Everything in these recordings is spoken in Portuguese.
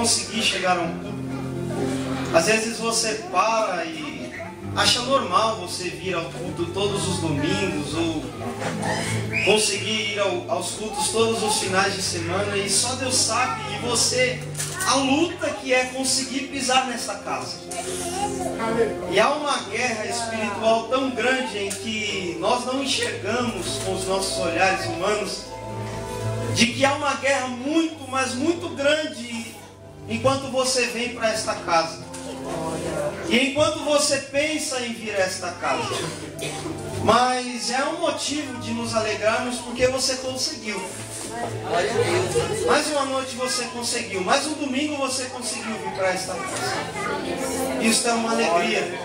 conseguir chegar a um culto. Às vezes você para e acha normal você vir ao culto todos os domingos, ou conseguir ir aos cultos todos os finais de semana, e só Deus sabe, e você, a luta que é conseguir pisar nessa casa. E há uma guerra espiritual tão grande em que nós não enxergamos com os nossos olhares humanos, de que há uma guerra muito, mas muito grande enquanto você vem para esta casa. E enquanto você pensa em vir a esta casa. Mas é um motivo de nos alegrarmos porque você conseguiu. Mais uma noite você conseguiu. Mais um domingo você conseguiu vir para esta casa. Isso é uma alegria.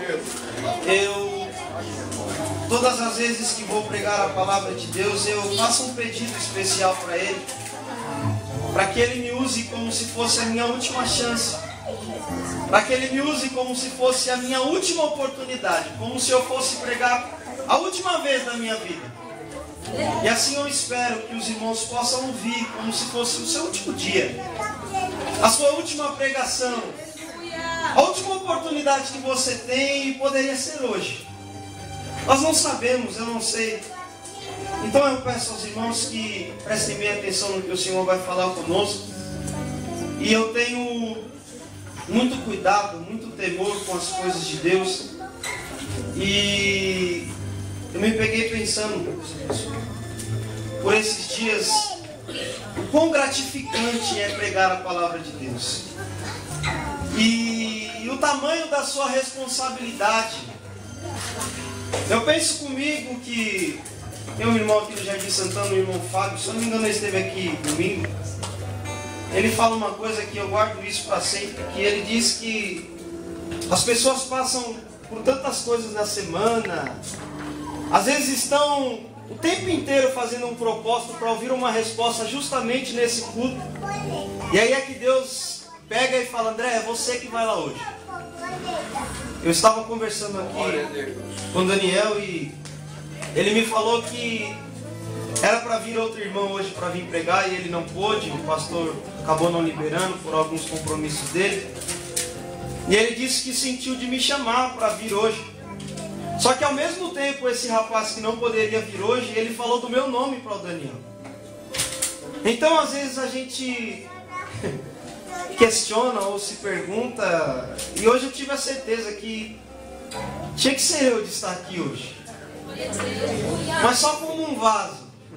Todas as vezes que vou pregar a palavra de Deus, eu faço um pedido especial para Ele. Para que Ele me use como se fosse a minha última chance. Para que Ele me use como se fosse a minha última oportunidade. Como se eu fosse pregar a última vez da minha vida. E assim eu espero que os irmãos possam ouvir como se fosse o seu último dia. A sua última pregação. A última oportunidade que você tem poderia ser hoje. Nós não sabemos, eu não sei. Então eu peço aos irmãos que prestem bem atenção no que o Senhor vai falar conosco. E eu tenho muito cuidado, muito temor com as coisas de Deus. E eu me peguei pensando por esses dias o quão gratificante é pregar a palavra de Deus. E o tamanho da sua responsabilidade. Eu penso comigo que tem um irmão aqui no Jardim Santana, o irmão Fábio, se eu não me engano ele esteve aqui domingo. Ele fala uma coisa que eu guardo isso para sempre, que ele diz que as pessoas passam por tantas coisas na semana, às vezes estão o tempo inteiro fazendo um propósito para ouvir uma resposta justamente nesse culto. E aí é que Deus pega e fala: André, é você que vai lá hoje. Eu estava conversando aqui com o Daniel e ele me falou que era para vir outro irmão hoje para vir pregar e ele não pôde. O pastor acabou não liberando por alguns compromissos dele. E ele disse que sentiu de me chamar para vir hoje. Só que ao mesmo tempo esse rapaz que não poderia vir hoje, ele falou do meu nome para o Daniel. Então às vezes a gente questiona ou se pergunta, e hoje eu tive a certeza que tinha que ser eu de estar aqui hoje. Mas só como um vaso,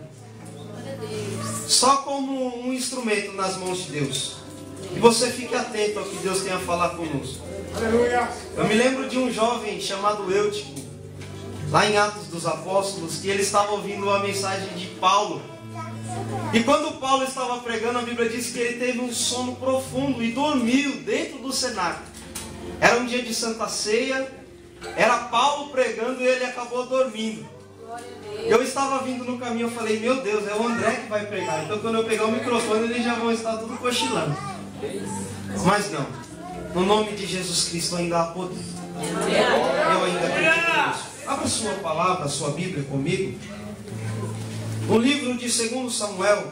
só como um instrumento nas mãos de Deus. E você fique atento ao que Deus tem a falar conosco. Eu me lembro de um jovem chamado Eutico, lá em Atos dos Apóstolos, que ele estava ouvindo uma mensagem de Paulo. E quando Paulo estava pregando, a Bíblia diz que ele teve um sono profundo e dormiu dentro do cenáculo. Era um dia de Santa Ceia, era Paulo pregando e ele acabou dormindo. Eu estava vindo no caminho, eu falei: meu Deus, é o André que vai pregar. Então quando eu pegar o microfone, eles já vão estar tudo cochilando. Mas não, no nome de Jesus Cristo ainda há poder. Eu ainda acredito nisso. Abra sua palavra, sua Bíblia comigo. No livro de 2 Samuel,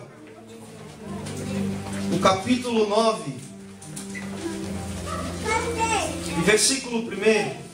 no capítulo 9, versículo 1.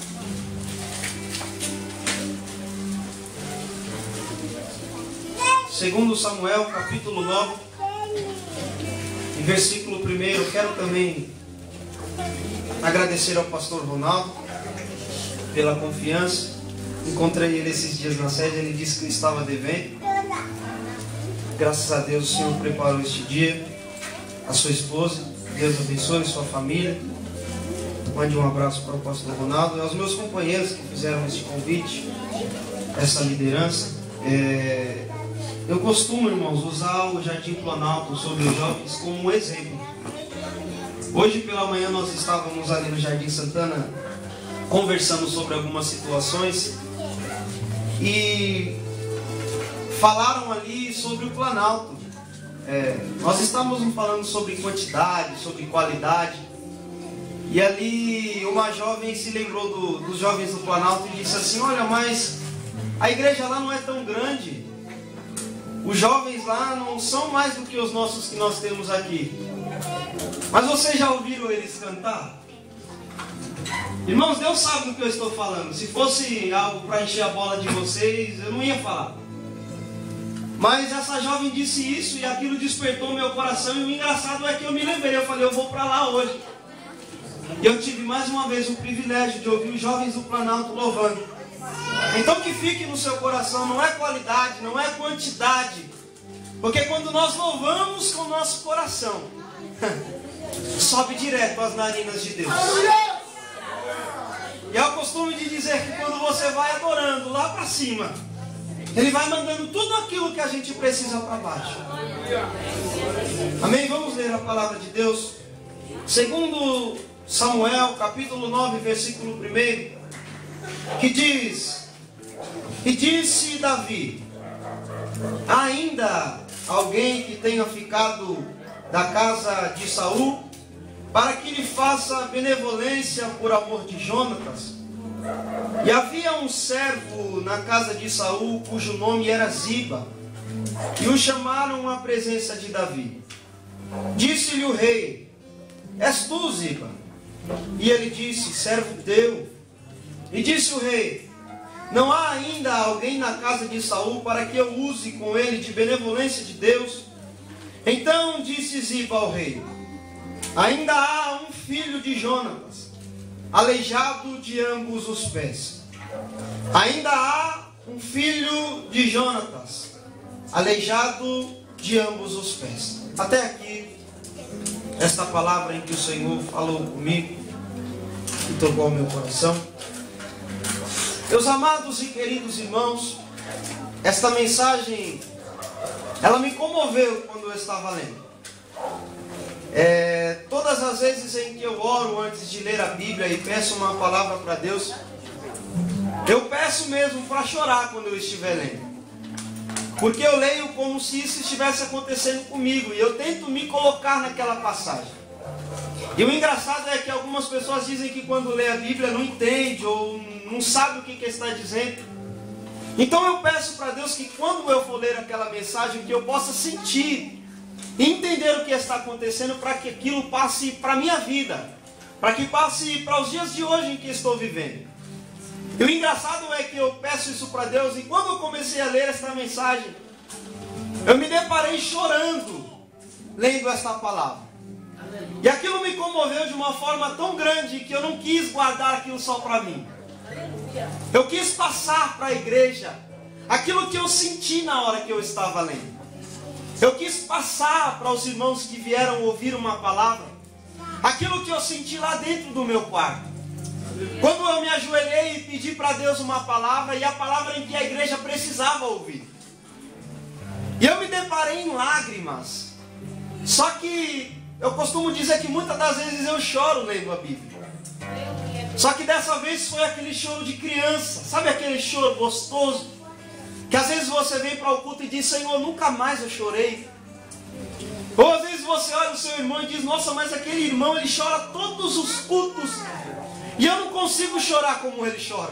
Segundo Samuel, capítulo 9, versículo 1. Eu quero também agradecer ao pastor Ronaldo pela confiança. Encontrei ele esses dias na sede, ele disse que estava devendo. Graças a Deus o Senhor preparou este dia. A sua esposa, Deus abençoe sua família. Mande um abraço para o pastor Ronaldo e aos meus companheiros que fizeram este convite, essa liderança. Eu costumo, irmãos, usar o Jardim Planalto sobre os jovens como um exemplo. Hoje pela manhã nós estávamos ali no Jardim Santana conversando sobre algumas situações e falaram ali sobre o Planalto. Nós estávamos falando sobre quantidade, sobre qualidade, e ali uma jovem se lembrou dos jovens do Planalto e disse assim: olha, mas a igreja lá não é tão grande. Os jovens lá não são mais do que os nossos que nós temos aqui. Mas vocês já ouviram eles cantar? Irmãos, Deus sabe do que eu estou falando. Se fosse algo para encher a bola de vocês, eu não ia falar. Mas essa jovem disse isso e aquilo despertou meu coração. E o engraçado é que eu me lembrei. Eu falei, eu vou para lá hoje. E eu tive mais uma vez o privilégio de ouvir os jovens do Planalto louvando. Então que fique no seu coração, não é qualidade, não é quantidade. Porque quando nós louvamos com o nosso coração, sobe direto às narinas de Deus. E é o costume de dizer que quando você vai adorando lá para cima, Ele vai mandando tudo aquilo que a gente precisa para baixo. Amém? Vamos ler a palavra de Deus. Segundo Samuel, capítulo 9, versículo 1, que diz: E disse Davi: há ainda alguém que tenha ficado da casa de Saul, para que lhe faça benevolência por amor de Jonatas? E havia um servo na casa de Saul, cujo nome era Ziba, e o chamaram à presença de Davi. Disse-lhe o rei: És tu, Ziba? E ele disse: servo teu. E disse o rei: não há ainda alguém na casa de Saul para que eu use com ele de benevolência de Deus? Então disse Ziba ao rei: ainda há um filho de Jonatas, aleijado de ambos os pés. Ainda há um filho de Jonatas, aleijado de ambos os pés. Até aqui, esta palavra em que o Senhor falou comigo e tocou o meu coração. Meus amados e queridos irmãos, esta mensagem, ela me comoveu quando eu estava lendo. Todas as vezes em que eu oro antes de ler a Bíblia e peço uma palavra para Deus, eu peço mesmo para chorar quando eu estiver lendo. Porque eu leio como se isso estivesse acontecendo comigo e eu tento me colocar naquela passagem. E o engraçado é que algumas pessoas dizem que quando lê a Bíblia não entende ou não sabe o que está dizendo. Então eu peço para Deus que quando eu for ler aquela mensagem, que eu possa sentir e entender o que está acontecendo, para que aquilo passe para a minha vida, para que passe para os dias de hoje em que estou vivendo. E o engraçado é que eu peço isso para Deus, e quando eu comecei a ler esta mensagem, eu me deparei chorando lendo esta palavra. E aquilo me comoveu de uma forma tão grande que eu não quis guardar aquilo só para mim. Eu quis passar para a igreja aquilo que eu senti na hora que eu estava lendo. Eu quis passar para os irmãos que vieram ouvir uma palavra aquilo que eu senti lá dentro do meu quarto. Quando eu me ajoelhei e pedi para Deus uma palavra, e a palavra em que a igreja precisava ouvir. E eu me deparei em lágrimas. Só que eu costumo dizer que muitas das vezes eu choro lendo a Bíblia. Só que dessa vez foi aquele choro de criança. Sabe aquele choro gostoso? Que às vezes você vem para o culto e diz: Senhor, nunca mais eu chorei. Ou às vezes você olha o seu irmão e diz: nossa, mas aquele irmão, ele chora todos os cultos e eu não consigo chorar como ele chora.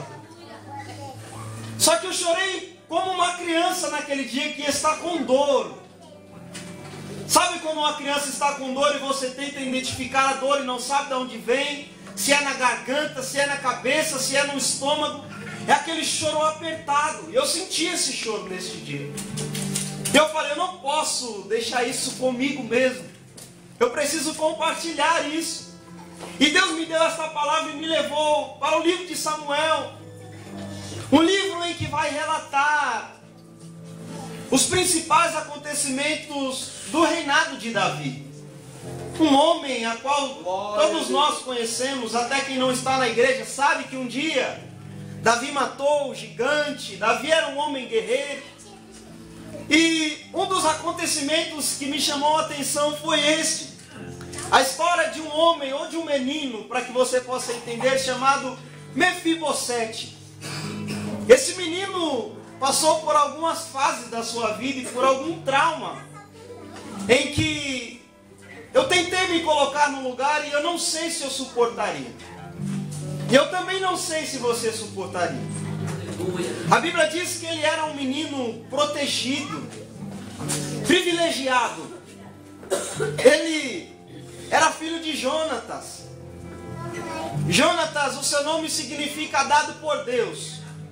Só que eu chorei como uma criança naquele dia que está com dor. Sabe quando uma criança está com dor e você tenta identificar a dor e não sabe de onde vem? Se é na garganta, se é na cabeça, se é no estômago. É aquele choro apertado. E eu senti esse choro neste dia. E eu falei: eu não posso deixar isso comigo mesmo. Eu preciso compartilhar isso. E Deus me deu essa palavra e me levou para o livro de Samuel. Um livro em que vai relatar os principais acontecimentos do reinado de Davi. Um homem a qual todos nós conhecemos, até quem não está na igreja sabe que um dia Davi matou o gigante. Davi era um homem guerreiro. E um dos acontecimentos que me chamou a atenção foi este: a história de um homem ou de um menino, para que você possa entender, chamado Mefibosete. Esse menino passou por algumas fases da sua vida e por algum trauma, em que eu tentei me colocar no lugar e eu não sei se eu suportaria. E eu também não sei se você suportaria. A Bíblia diz que ele era um menino protegido, privilegiado. Ele era filho de Jonatas. Jonatas, o seu nome significa dado por Deus.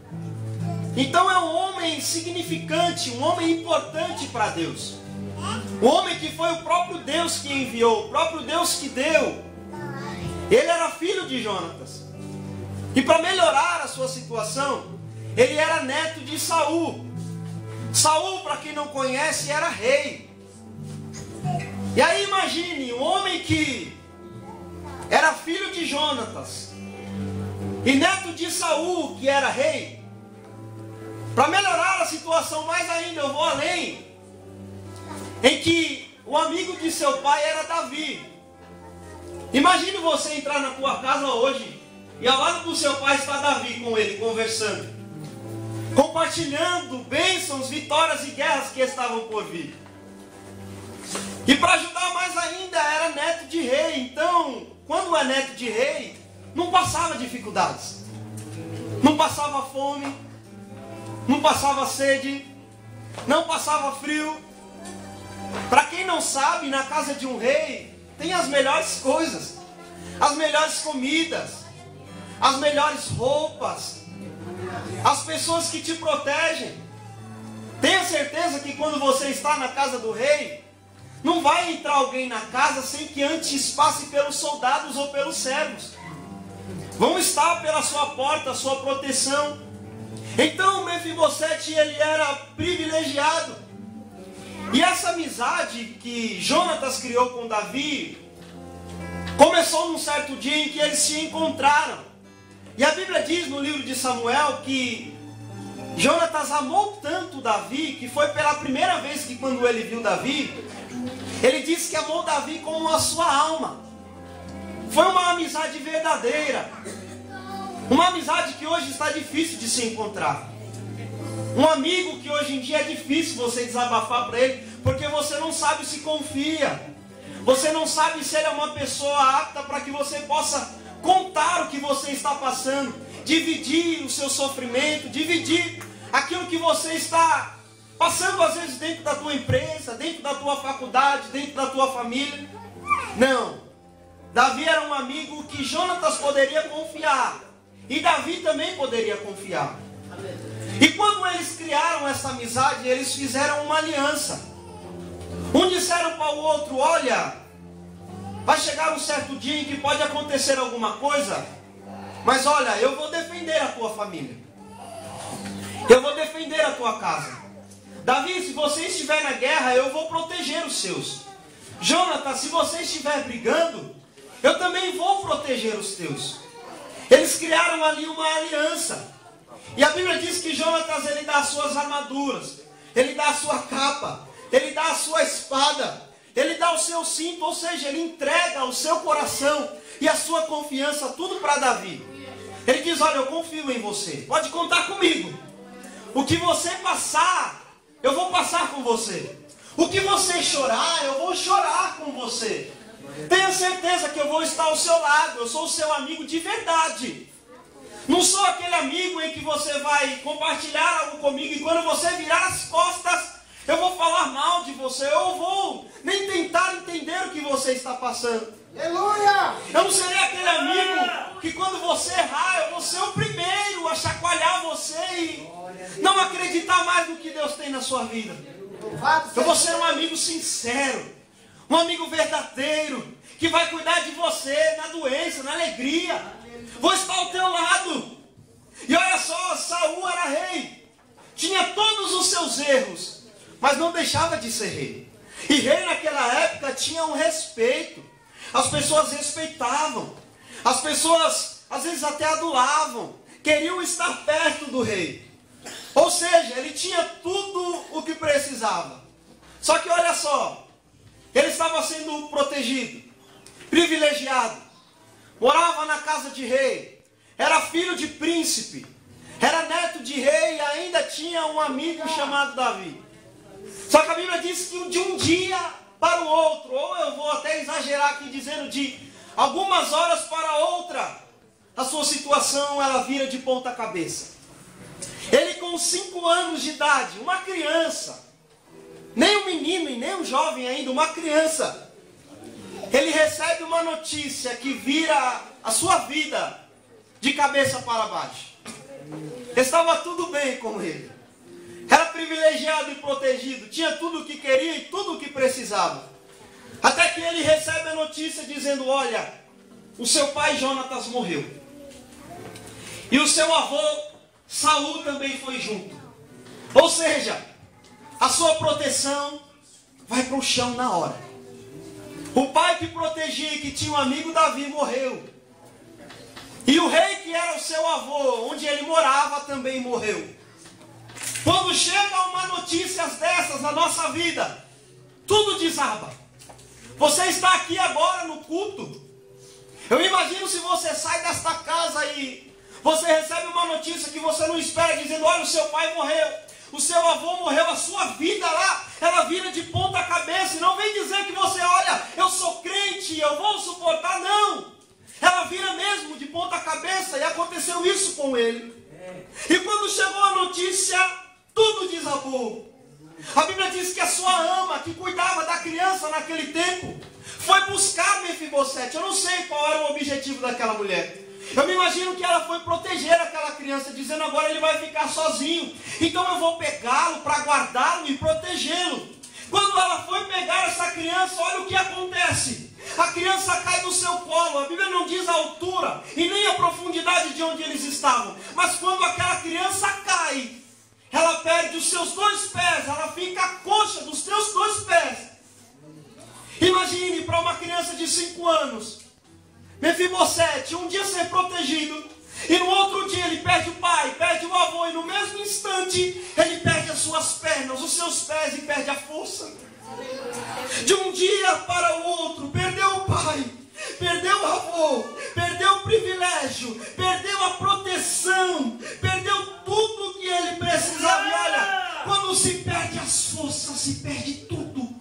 Então é um homem significante, um homem importante para Deus. Um homem que foi o próprio Deus que enviou, o próprio Deus que deu. Ele era filho de Jonatas. E para melhorar a sua situação, ele era neto de Saul. Saul, para quem não conhece, era rei. E aí imagine, um homem que era filho de Jonatas e neto de Saul, que era rei. Para melhorar a situação mais ainda, eu vou além, em que o amigo de seu pai era Davi. Imagine você entrar na tua casa hoje e ao lado do seu pai está Davi com ele, conversando, compartilhando bênçãos, vitórias e guerras que estavam por vir. E para ajudar mais ainda, era neto de rei. Então, quando é neto de rei, não passava dificuldades, não passava fome, não passava sede, não passava frio. Para quem não sabe, na casa de um rei tem as melhores coisas, as melhores comidas, as melhores roupas, as pessoas que te protegem. Tenha certeza que quando você está na casa do rei, não vai entrar alguém na casa sem que antes passe pelos soldados ou pelos servos. Vão estar pela sua porta, a sua proteção. Então Mefibosete, ele era privilegiado. E essa amizade que Jonatas criou com Davi começou num certo dia em que eles se encontraram. E a Bíblia diz no livro de Samuel que Jonatas amou tanto Davi, que foi pela primeira vez que quando ele viu Davi, ele disse que amou Davi como a sua alma. Foi uma amizade verdadeira. Uma amizade que hoje está difícil de se encontrar. Um amigo que hoje em dia é difícil você desabafar para ele, porque você não sabe se confia. Você não sabe se ele é uma pessoa apta para que você possa contar o que você está passando, dividir o seu sofrimento, dividir aquilo que você está passando às vezes dentro da tua empresa, dentro da tua faculdade, dentro da tua família. Não. Davi era um amigo que Jonatas poderia confiar. E Davi também poderia confiar. E quando eles criaram essa amizade, eles fizeram uma aliança. Um disseram para o outro: olha, vai chegar um certo dia em que pode acontecer alguma coisa, mas olha, eu vou defender a tua família. Eu vou defender a tua casa. Davi, se você estiver na guerra, eu vou proteger os seus. Jonatas, se você estiver brigando, eu também vou proteger os teus. Eles criaram ali uma aliança. E a Bíblia diz que Jonatas, ele dá as suas armaduras, ele dá a sua capa, ele dá a sua espada, ele dá o seu cinto, ou seja, ele entrega o seu coração e a sua confiança, tudo para Davi. Ele diz: olha, eu confio em você, pode contar comigo. O que você passar, eu vou passar com você. O que você chorar, eu vou chorar com você. Tenha certeza que eu vou estar ao seu lado. Eu sou o seu amigo de verdade. Não sou aquele amigo em que você vai compartilhar algo comigo e quando você virar as costas, eu vou falar mal de você. Eu vou nem tentar entender o que você está passando. Aleluia! Eu não serei aquele amigo que quando você errar, eu vou ser o primeiro a chacoalhar você e não acreditar mais no que Deus tem na sua vida. Eu vou ser um amigo sincero, um amigo verdadeiro, que vai cuidar de você na doença, na alegria. Vou estar ao teu lado. E olha só, Saul era rei, tinha todos os seus erros, mas não deixava de ser rei. E rei naquela época tinha um respeito. As pessoas respeitavam. As pessoas às vezes até adulavam, queriam estar perto do rei. Ou seja, ele tinha tudo o que precisava. Só que olha só, ele estava sendo protegido, privilegiado, morava na casa de rei, era filho de príncipe, era neto de rei e ainda tinha um amigo chamado Davi. Só que a Bíblia diz que de um dia para o outro, ou eu vou até exagerar aqui dizendo de algumas horas para outra, a sua situação ela vira de ponta cabeça. Ele com 5 anos de idade, uma criança, nem um menino e nem um jovem ainda, uma criança, ele recebe uma notícia que vira a sua vida de cabeça para baixo. Estava tudo bem com ele. Era privilegiado e protegido. Tinha tudo o que queria e tudo o que precisava. Até que ele recebe a notícia dizendo: olha, o seu pai Jonatas morreu. E o seu avô Saul também foi junto. Ou seja, a sua proteção vai para o chão na hora. O pai que protegia e que tinha um amigo Davi morreu. E o rei que era o seu avô, onde ele morava, também morreu. Quando chega uma notícia dessas na nossa vida, tudo desaba. Você está aqui agora no culto. Eu imagino se você sai desta casa e você recebe uma notícia que você não espera, dizendo: olha, o seu pai morreu, o seu avô morreu, a sua vida lá, ela vira de ponta cabeça. E não vem dizer que você: olha, eu sou crente, eu vou suportar. Não, ela vira mesmo de ponta cabeça. E aconteceu isso com ele. E quando chegou a notícia, tudo desabou. A Bíblia diz que a sua ama, que cuidava da criança naquele tempo, foi buscar Mefibosete. Eu não sei qual era o objetivo daquela mulher. Eu me imagino que ela foi proteger aquela criança, dizendo: agora ele vai ficar sozinho, então eu vou pegá-lo para guardá-lo e protegê-lo. Quando ela foi pegar essa criança, olha o que acontece. A criança cai do seu colo. A Bíblia não diz a altura e nem a profundidade de onde eles estavam. Mas quando aquela criança cai, ela perde os seus 2 pés, ela fica coxa dos seus 2 pés. Imagine para uma criança de 5 anos, Mefibosete, um dia ser protegido, e no outro dia ele perde o pai, perde o avô, e no mesmo instante ele perde as suas pernas, os seus pés, e perde a força. De um dia para o outro, perdeu o pai, perdeu o avô, perdeu o privilégio, perdeu a proteção, perdeu tudo que ele precisava. E olha, quando se perde as forças, se perde tudo.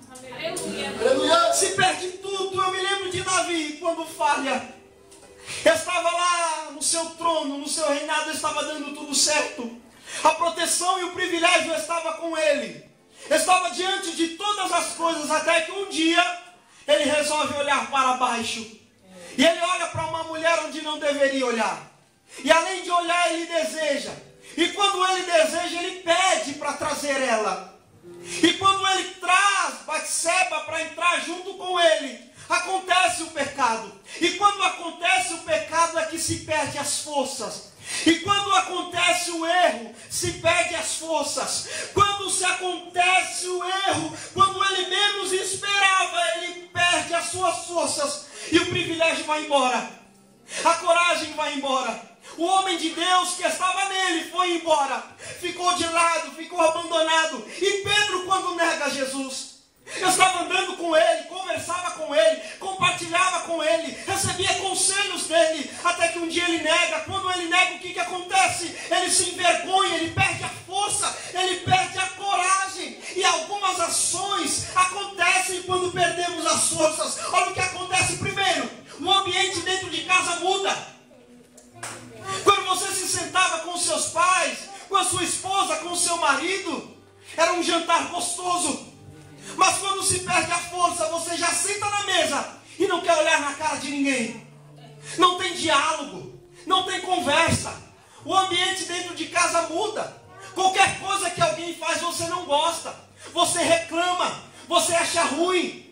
Se perde tudo. Eu me lembro de Davi, quando falha. Estava lá no seu trono, no seu reinado, estava dando tudo certo. A proteção e o privilégio estava com ele. Estava diante de todas as coisas, até que um dia ele resolve olhar para baixo. E ele olha para uma mulher onde não deveria olhar. E além de olhar, ele deseja. E quando ele deseja, ele pede para trazer ela. E quando ele traz Batseba para entrar junto com ele, acontece o pecado. E quando acontece o pecado é que se perde as forças. E quando acontece o erro, se perde as forças. Quando se acontece o erro, quando ele menos esperava, ele perde as suas forças. E o privilégio vai embora. A coragem vai embora. O homem de Deus que estava nele foi embora. Ficou de lado, ficou abandonado. E Pedro, quando nega Jesus, eu estava andando com ele, conversava com ele, compartilhava com ele, recebia conselhos dele, até que um dia ele nega. Quando ele nega, o que acontece? Ele se envergonha, ele perde a força, ele perde a coragem. E algumas ações acontecem quando perdemos as forças. Olha o que acontece primeiro: o ambiente dentro de casa muda. Quando você se sentava com seus pais, com a sua esposa, com o seu marido, era um jantar gostoso. Mas quando se perde a força, você já senta na mesa e não quer olhar na cara de ninguém. Não tem diálogo, não tem conversa. O ambiente dentro de casa muda. Qualquer coisa que alguém faz, você não gosta. Você reclama, você acha ruim.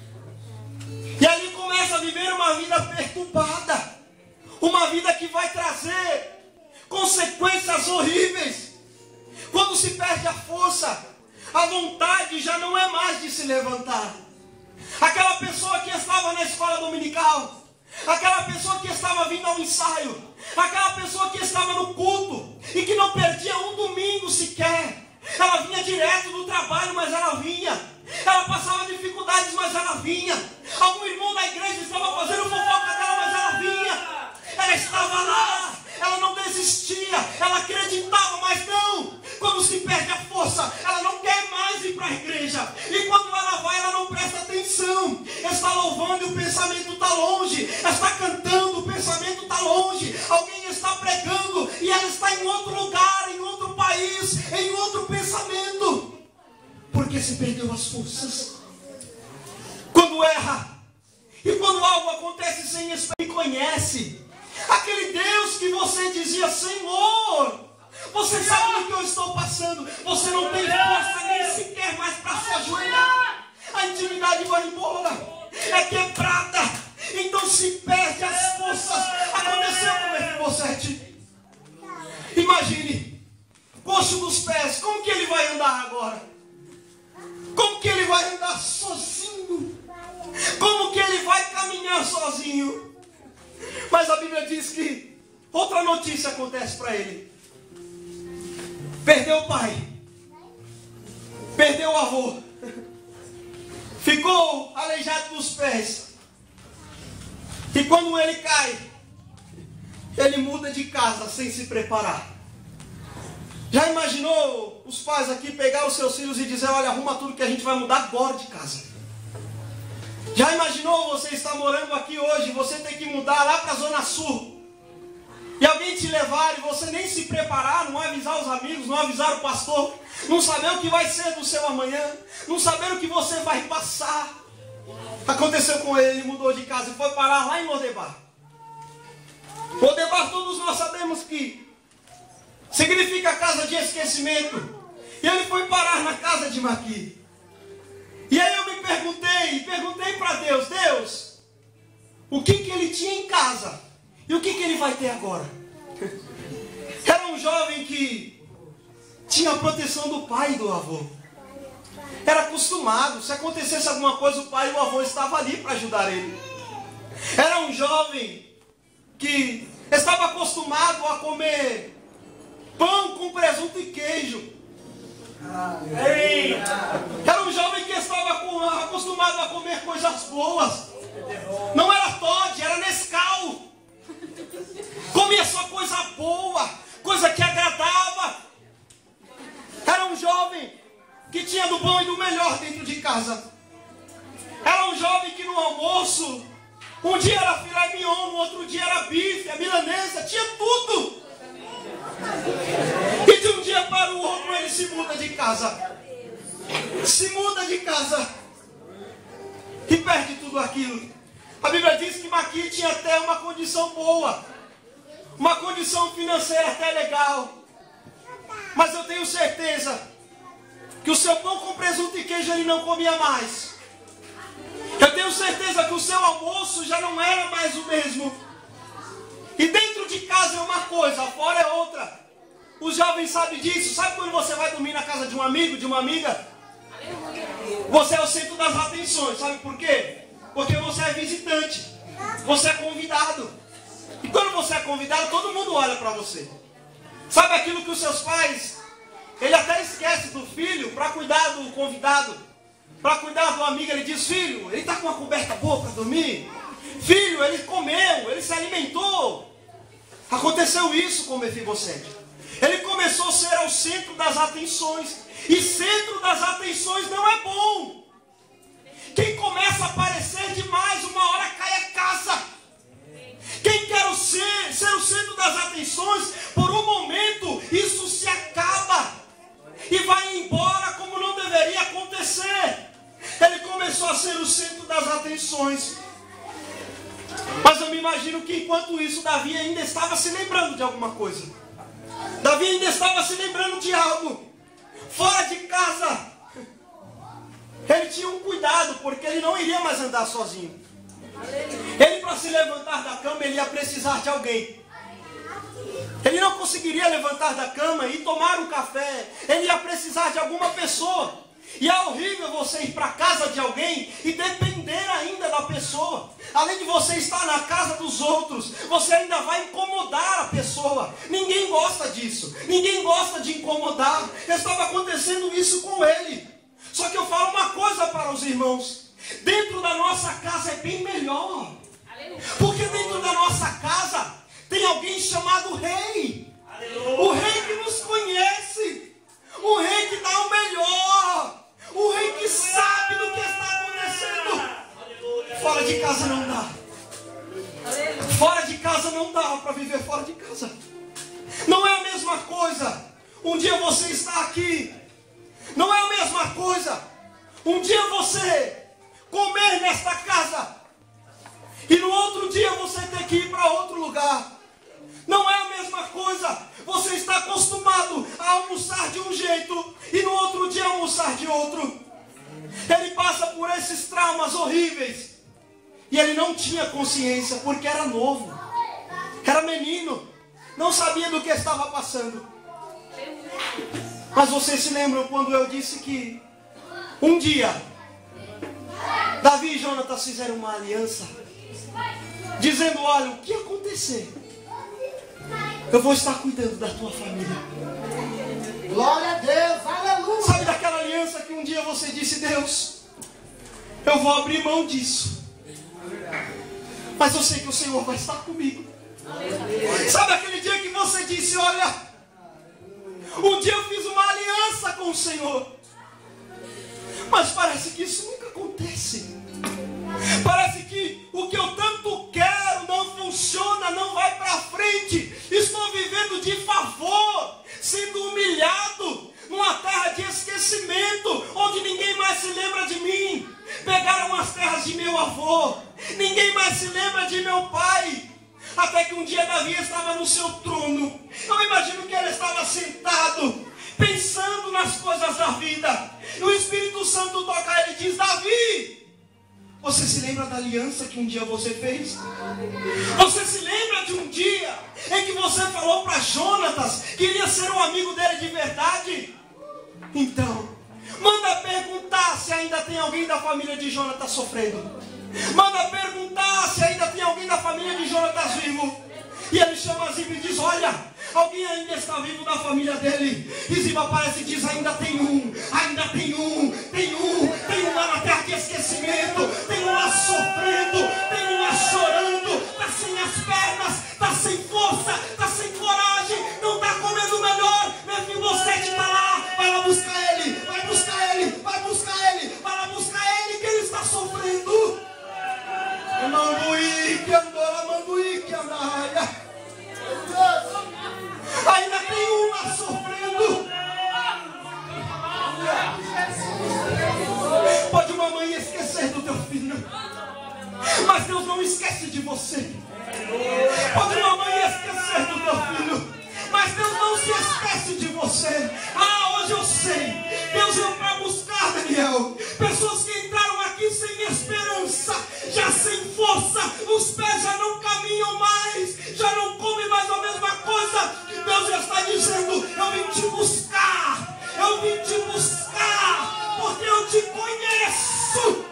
E ali começa a viver uma vida perturbada. Uma vida que vai trazer consequências horríveis. Quando se perde a força, a vontade já não é mais de se levantar. Aquela pessoa que estava na escola dominical, aquela pessoa que estava vindo ao ensaio, aquela pessoa que estava no culto e que não perdia um domingo sequer. Ela vinha direto do trabalho, mas ela vinha. Ela passava dificuldades, mas ela vinha. Algum irmão da igreja estava fazendo fofoca dela, mas ela vinha. Ela estava lá, ela não desistia, ela acreditava, mas não. Quando se perde a força, ela não quer mais ir para a igreja. E quando ela vai, ela não presta atenção. Está louvando e o pensamento está longe. Está cantando, o pensamento está longe. Alguém está pregando e ela está em outro lugar, em outro país, em outro pensamento. Porque se perdeu as forças. Quando erra, e Quando algo acontece sem esperar, Ele conhece. Aquele Deus que você dizia, Senhor, você sabe o que eu estou passando. Você não tem força nem sequer mais para se ajoelhar. A intimidade vai embora. É quebrada. Então se perde as forças. Aconteceu com Mefibosete. Imagine. Coxo dos pés. Como que ele vai andar agora? Como que ele vai andar sozinho? Como que ele vai caminhar sozinho? Mas a Bíblia diz que outra notícia acontece para ele. Perdeu o pai. Perdeu o avô. Ficou aleijado dos pés. E quando ele cai, ele muda de casa sem se preparar. Já imaginou os pais aqui pegar os seus filhos e dizer, olha, arruma tudo que a gente vai mudar agora de casa? Já imaginou você estar morando aqui hoje, você tem que mudar lá para a Zona Sul, e alguém te levar e você nem se preparar, não avisar os amigos, não avisar o pastor, não saber o que vai ser do seu amanhã, não saber o que você vai passar? Aconteceu com ele, ele mudou de casa e foi parar lá em Lodebar. Lodebar, todos nós sabemos que significa casa de esquecimento. E ele foi parar na casa de Maqui. E aí eu me perguntei para Deus, Deus, o que ele tinha em casa e o que ele vai ter agora? Era um jovem que tinha a proteção do pai e do avô. Era acostumado, se acontecesse alguma coisa, o pai e o avô estavam ali para ajudar ele. Era um jovem que estava acostumado a comer pão com presunto e queijo. Era um jovem que estava acostumado a comer coisas boas. Não era Toddy, era Nescau. Comia só coisa boa, coisa que agradava. Era um jovem que tinha do bom e do melhor dentro de casa. Era um jovem que no almoço, um dia era filé mignon, no outro dia era bife, a milanesa, tinha tudo. E de um dia para o outro ele se muda de casa. Se muda de casa. E perde tudo aquilo. A Bíblia diz que Maqui tinha até uma condição boa. Uma condição financeira até legal. Mas eu tenho certeza que o seu pão com presunto e queijo ele não comia mais. Eu tenho certeza que o seu almoço já não era mais o mesmo. E dentro de casa é uma coisa, fora é outra. Os jovens sabem disso. Sabe quando você vai dormir na casa de um amigo, de uma amiga? Você é o centro das atenções. Sabe por quê? Porque você é visitante. Você é convidado. E quando você é convidado, todo mundo olha para você. Sabe aquilo que os seus pais, ele até esquece do filho para cuidar do convidado, para cuidar do amigo. Ele diz, filho, ele está com uma coberta boa para dormir. Filho, ele comeu, ele se alimentou. Aconteceu isso com Mefibosete. Ele começou a ser o centro das atenções. E centro das atenções não é bom. Quem começa a aparecer demais, uma hora cai a casa. Quem quer ser o centro das atenções, por um momento, isso se acaba. E vai embora como não deveria acontecer. Ele começou a ser o centro das atenções. Mas eu me imagino que enquanto isso, Davi ainda estava se lembrando de alguma coisa. Davi ainda estava se lembrando de algo. Fora de casa. Ele tinha um cuidado, porque ele não iria mais andar sozinho. Ele, para se levantar da cama, ele ia precisar de alguém. Ele não conseguiria levantar da cama e tomar um café. Ele ia precisar de alguma pessoa. E é horrível você ir para a casa de alguém e depender ainda da pessoa. Além de você estar na casa dos outros, você ainda vai incomodar a pessoa. Ninguém gosta disso. Ninguém gosta de incomodar. Estava acontecendo isso com ele. Só que eu falo uma coisa para os irmãos. Dentro da nossa casa é bem melhor. Porque dentro da nossa casa tem alguém chamado Rei. O Rei que nos conhece. O Rei que dá o melhor. O Rei que sabe do que está acontecendo. Fora de casa não dá. Fora de casa não dá para viver fora de casa. Não é a mesma coisa. Um dia você está aqui. Não é a mesma coisa. Um dia você comer nesta casa. e no outro dia você ter que ir para outro lugar. Não é a mesma coisa. Você está acostumado a almoçar de um jeito e no outro dia almoçar de outro. Ele passa por esses traumas horríveis. E ele não tinha consciência porque era novo. Era menino. Não sabia do que estava passando. Mas vocês se lembram quando eu disse que um dia Davi e Jonatas fizeram uma aliança, dizendo: olha, o que acontecer, eu vou estar cuidando da tua família. Glória a Deus, aleluia. Sabe daquela aliança que um dia você disse: Deus, eu vou abrir mão disso, mas eu sei que o Senhor vai estar comigo. Sabe aquele dia que você disse: olha, um dia eu fiz uma aliança com o Senhor, mas parece que isso nunca acontece. Parece que o que eu tanto quero não funciona, não vai para frente. Estou vivendo de favor, sendo humilhado numa terra de esquecimento, onde ninguém mais se lembra de mim. Pegaram as terras de meu avô, ninguém mais se lembra de meu pai. Até que um dia Davi estava no seu trono. Eu imagino que ele estava sentado, pensando nas coisas da vida. E o Espírito Santo toca ele e diz: Davi, você se lembra da aliança que um dia você fez? Você se lembra de um dia em que você falou para Jonatas que iria ser um amigo dele de verdade? Então, manda perguntar se ainda tem alguém da família de Jonatas sofrendo. Manda perguntar se ainda tem alguém da família de Jonatas vivo. E ele chama Ziba e diz: olha, alguém ainda está vivo da família dele. E Ziba aparece e diz: ainda tem um, ainda tem um, tem um lá na terra de esquecimento, tem um lá sofrendo, tem um lá chorando, está sem as pernas, está sem força, está sem coragem, não está comendo melhor. Mefibosete está lá, vai lá buscar ele, vai buscar ele, vai buscar ele, vai lá buscar ele, que ele está sofrendo. Ainda tem um lá sofrendo. Pode uma mãe esquecer do teu filho, mas Deus não esquece de você. Pode uma mãe esquecer do teu filho, mas Deus não se esquece de você. Ah, hoje eu sei, Deus veio para buscar, Daniel, pessoas que entraram aqui sem esperança, já sem força, os pés já não caminham mais, já não comem mais a mesma coisa. Deus já está dizendo: eu vim te buscar, eu vim te buscar, porque eu te conheço.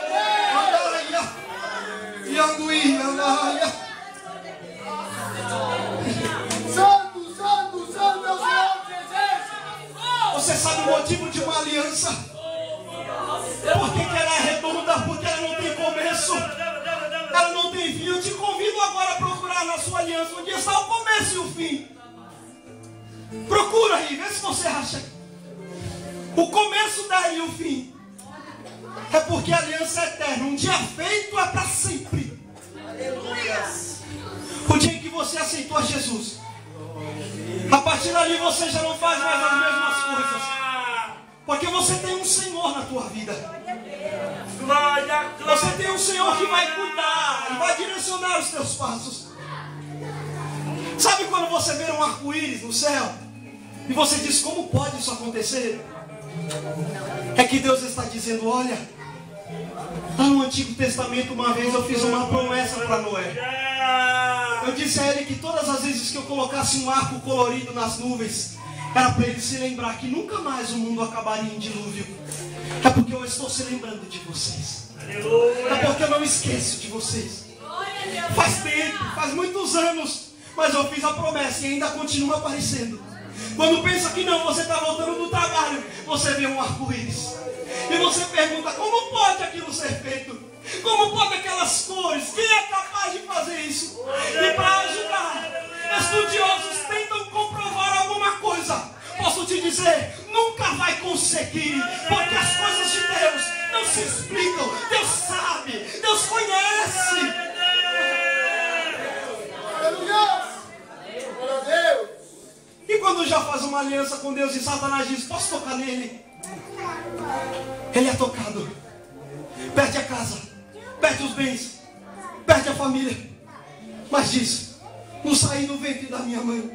Santo, santo, santo é o Senhor Jesus. Você sabe o motivo de uma aliança? Por que ela é redonda? Porque ela não tem começo, ela não tem fim. Eu te convido agora a procurar na sua aliança onde está o começo e o fim. Procura aí, vê se você acha o começo dela e o fim. É porque a aliança é eterna. Um dia feito é para sempre. Aleluia. O dia em que você aceitou a Jesus, a partir dali você já não faz mais as mesmas coisas, porque você tem um Senhor na tua vida. Você tem um Senhor que vai cuidar e vai direcionar os teus passos. Sabe quando você vê um arco-íris no céu e você diz: como pode isso acontecer? É que Deus está dizendo: olha, lá no Antigo Testamento uma vez eu fiz uma promessa para Noé. Eu disse a ele que todas as vezes que eu colocasse um arco colorido nas nuvens, era para ele se lembrar que nunca mais o mundo acabaria em dilúvio. É porque eu estou se lembrando de vocês. É porque eu não esqueço de vocês. Faz tempo, faz muitos anos, mas eu fiz a promessa e ainda continua aparecendo. Quando pensa que não, você está voltando do trabalho, você vê um arco-íris e você pergunta: como pode aquilo ser feito? Como pode aquelas cores? Quem é capaz de fazer isso? E para ajudar, estudiosos tentam comprovar alguma coisa. Posso te dizer, nunca vai conseguir, porque as coisas de Deus não se explicam. Deus sabe, Deus conhece. E quando já faz uma aliança com Deus e Satanás diz: posso tocar nele? Ele é tocado. Perde a casa, perde os bens, perde perde a família, mas diz: não saí do ventre da minha mãe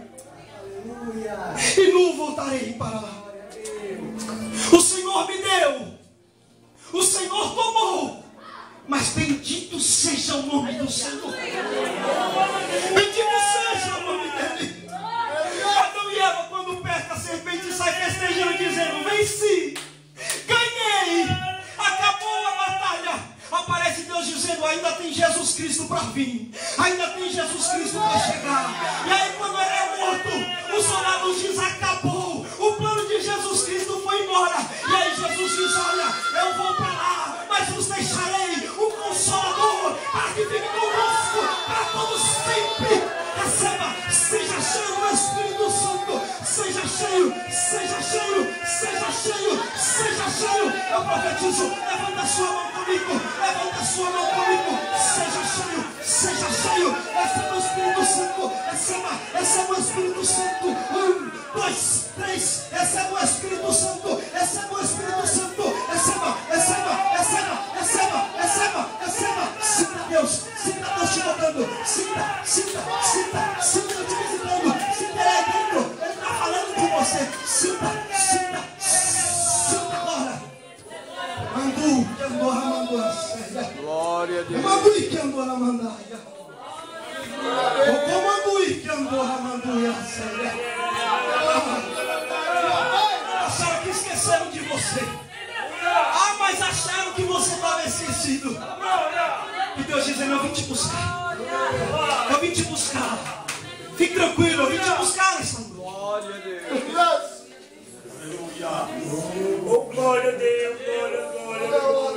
e não voltarei para lá. O Senhor me deu, o Senhor tomou, mas bendito seja o nome do Senhor. Bendito seja o nome dele. Adão e Eva, quando pesca a serpente, sai festejando, dizendo: venci, ganhei, acabou a batalha. Aparece Deus dizendo: ainda tem Jesus Cristo para vir, ainda tem Jesus Cristo para chegar. E aí, quando ele é morto, os soldados dizem: acabou, o plano de Jesus Cristo foi embora. E aí Jesus diz: olha, eu vou para lá, mas vos deixarei um Consolador para que fique conosco para todos sempre. Receba, seja cheio do Espírito Santo, seja cheio, seja cheio, seja cheio, seja cheio. Eu profetizo: levanta a sua mão comigo, levanta a sua mão comigo. Seja cheio, seja cheio. Receba o Espírito Santo, receba o Espírito Santo. 1, 2, 3, receba o Espírito Santo, receba o Espírito Santo, receba, receba, receba, receba, receba, receba. Sinta Deus te tocando, sinta, sinta, sinta, sinta eu te visitando, sinta ele aí dentro, ele está falando com você. Sinta, sinta, sinta agora. Mandu, que andou a manduia. Glória a Deus. Mandui que andou a mandaia. O comandui que andou a manduia. Acharam que esqueceram de você. Ah, mas acharam que você estava esquecido. E Deus dizendo: eu vim te buscar. Eu vim te buscar. Fique tranquilo, eu vim te buscar nessa noite. Glória a Deus. Aleluia. Oh, glória a Deus, glória, glória,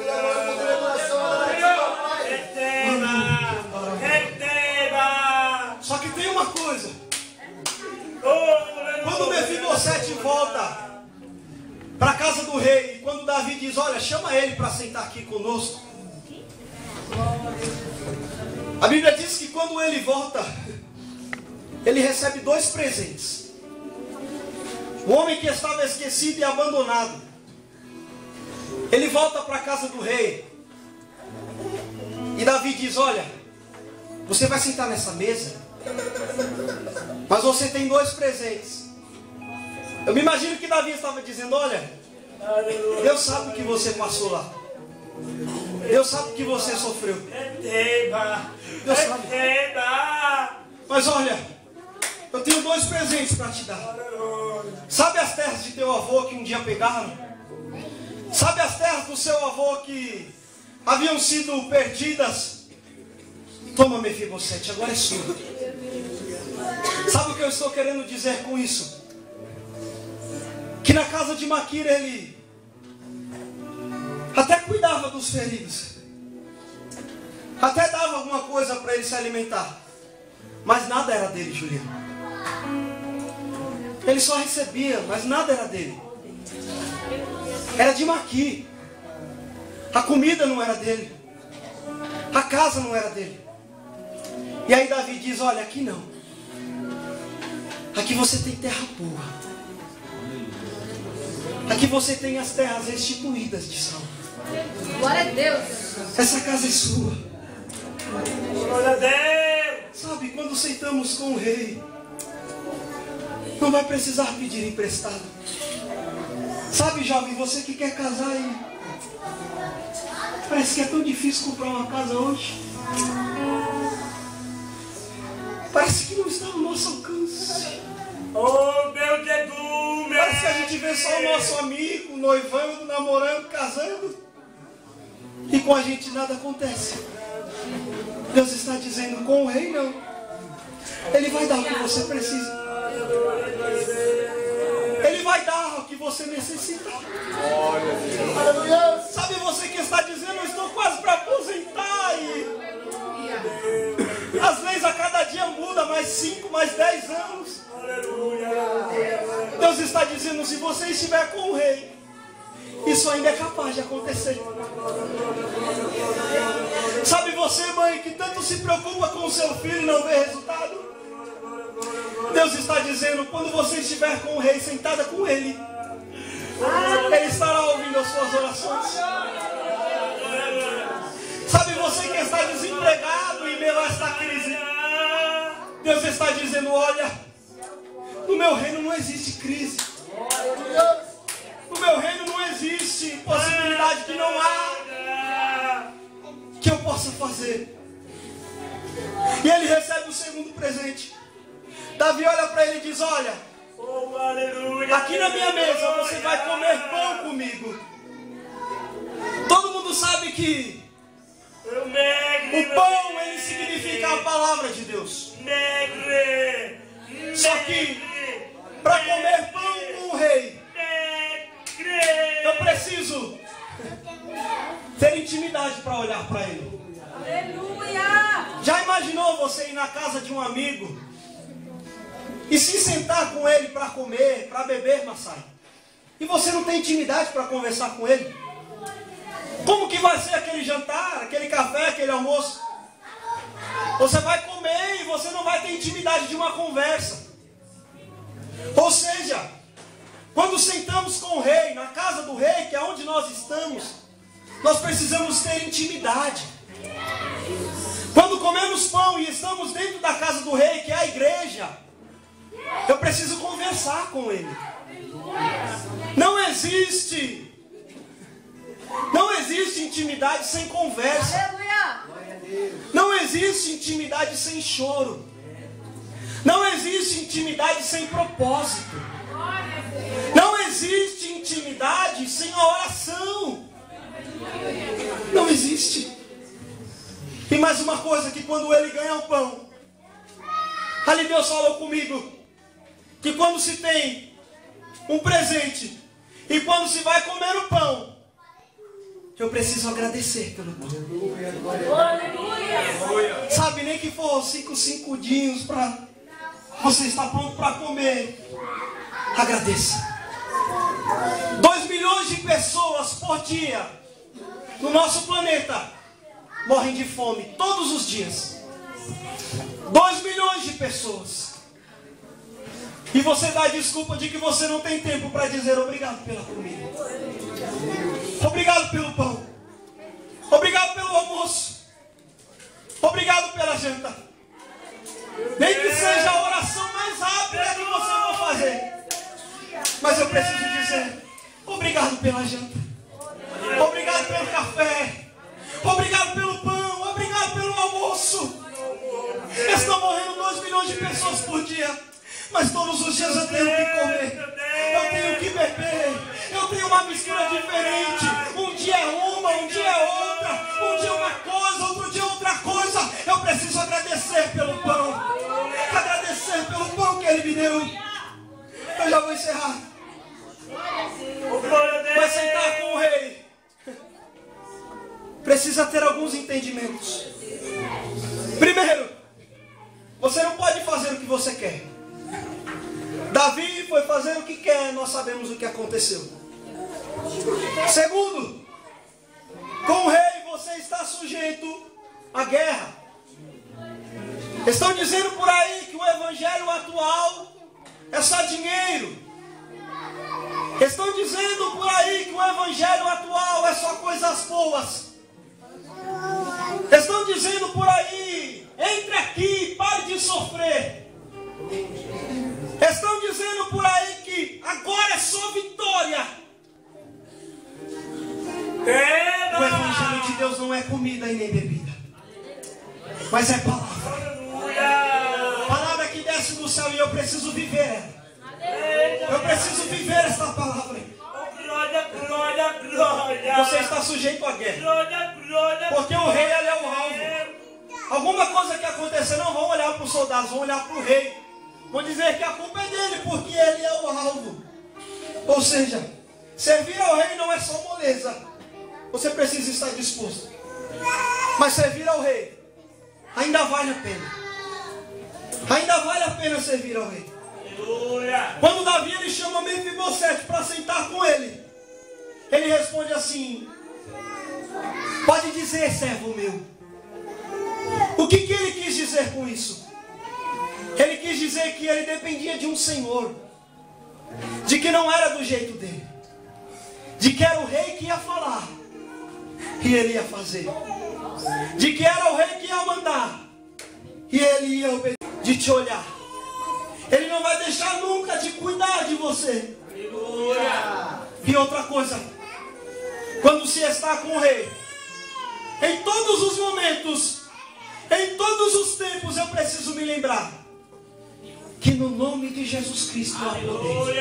glória. Receba. Só que tem uma coisa. Quando Mefibosete volta para a casa do rei, e quando Davi diz: olha, chama ele para sentar aqui conosco, a Bíblia diz que quando ele volta, ele recebe 2 presentes. O homem que estava esquecido e abandonado, ele volta para a casa do rei, e Davi diz: olha, você vai sentar nessa mesa, mas você tem 2 presentes. Eu me imagino que Davi estava dizendo: olha, Deus sabe o que você passou lá, Deus sabe o que você sofreu, Deus sabe. Mas olha, eu tenho 2 presentes para te dar. Sabe as terras de teu avô que um dia pegaram? Sabe as terras do seu avô que haviam sido perdidas? Toma, Mefibosete, agora é sua. Sabe o que eu estou querendo dizer com isso? Que na casa de Maquira ele até cuidava dos feridos, até dava alguma coisa para ele se alimentar, mas nada era dele, Juliano. Ele só recebia, mas nada era dele. Era de Maqui. A comida não era dele, a casa não era dele. E aí Davi diz: olha, aqui não, aqui você tem terra boa, aqui você tem as terras restituídas de Saul. Glória a Deus. Essa casa é sua. Glória a Deus. Sabe, quando sentamos com o rei, não vai precisar pedir emprestado. Sabe, jovem, você que quer casar aí, parece que é tão difícil comprar uma casa hoje. Parece que não está no nosso alcance. Oh, meu Deus, meu. Parece que a gente vê só o nosso amigo noivando, namorando, casando, e com a gente nada acontece. Deus está dizendo: com o rei não, ele vai dar o que você precisa, ele vai dar o que você necessita. Sabe, você que está dizendo: eu estou quase para aposentar, e as leis a cada dia mudam, mais 5, mais 10 anos. Deus está dizendo: se você estiver com o rei, isso ainda é capaz de acontecer. Sabe, você, mãe, que tanto se preocupa com o seu filho e não vê resultado, Deus está dizendo: quando você estiver com o rei, sentada com ele, ele estará ouvindo as suas orações. Sabe, você que está desempregado e crise. Deus está dizendo, olha, no meu reino não existe crise. No meu reino não existe possibilidade que não há que eu possa fazer. E ele recebe o segundo presente. Davi olha para ele e diz, olha, aqui na minha mesa você vai comer pão comigo. Todo mundo sabe que o pão, ele significa a palavra de Deus. Só que para comer pão com o rei, eu preciso ter intimidade para olhar para ele. Aleluia! Já imaginou você ir na casa de um amigo e se sentar com ele para comer, para beber, Massai? E você não tem intimidade para conversar com ele? Como que vai ser aquele jantar, aquele café, aquele almoço? Você vai comer e você não vai ter intimidade de uma conversa. Ou seja, quando sentamos com o rei, na casa do rei, que é onde nós estamos, nós precisamos ter intimidade. Quando comemos pão e estamos dentro da casa do rei, que é a igreja, eu preciso conversar com ele. Não existe intimidade sem conversa. Aleluia! Não existe intimidade sem choro. Não existe intimidade sem propósito. Não existe intimidade sem a oração. Não existe. E mais uma coisa, que quando ele ganha o pão, ali Deus falou comigo, que quando se tem um presente e quando se vai comer o pão, eu preciso agradecer pelo pão. Aleluia! Sabe, nem que for 5 segundinhos para você estar pronto para comer. Agradeça. 2 milhões de pessoas por dia no nosso planeta morrem de fome todos os dias. 2 milhões de pessoas. E você dá a desculpa de que você não tem tempo para dizer obrigado pela comida. Obrigado pelo pão. Obrigado pelo almoço. Obrigado pela janta. Nem que seja a oração mais rápida que você vai fazer. Mas eu preciso dizer obrigado pela janta. Obrigado pelo café. Obrigado pelo pão. Obrigado pelo almoço. Estão morrendo 2 milhões de pessoas por dia. Mas todos os dias eu tenho que comer. Eu tenho que beber. Eu tenho uma mistura diferente. Um dia é uma, um dia é outra. Um dia é uma coisa, outro dia é outra coisa. Eu preciso agradecer pelo pão. Agradecer pelo pão que Ele me deu. Eu já vou encerrar. Vai sentar com o rei. Precisa ter alguns entendimentos. Primeiro, você não pode fazer o que você quer. Davi foi fazer o que quer, nós sabemos o que aconteceu. Segundo, com o rei você está sujeito à guerra. Estão dizendo por aí que o evangelho atual é só dinheiro. Estão dizendo por aí que o evangelho atual é só coisas boas. Estão dizendo por aí, entre aqui, pare de sofrer. Estão dizendo por aí que agora é só vitória. O evangelho de Deus não é comida e nem bebida, mas é palavra. Palavra que desce do céu e eu preciso viver ela. Eu preciso viver esta palavra. Você está sujeito à guerra, porque o rei ele é o alvo. Alguma coisa que acontecer, não vão olhar para os soldados, vão olhar para o rei. Vão dizer que a culpa é dele, porque ele é o alvo. Ou seja, servir ao rei não é só moleza. Você precisa estar disposto. Mas servir ao rei ainda vale a pena. Ainda vale a pena servir ao rei. Quando Davi ele chama Mefibosete para sentar com ele, ele responde assim: pode dizer, servo meu. O que ele quis dizer com isso? Ele quis dizer que ele dependia de um senhor, de que não era do jeito dele, de que era o rei que ia falar e ele ia fazer, de que era o rei que ia mandar E Ele ia obedecer, de te olhar. Ele não vai deixar nunca de cuidar de você. Aleluia. E outra coisa, quando se está com o Rei, em todos os momentos, em todos os tempos, eu preciso me lembrar que no nome de Jesus Cristo há poder.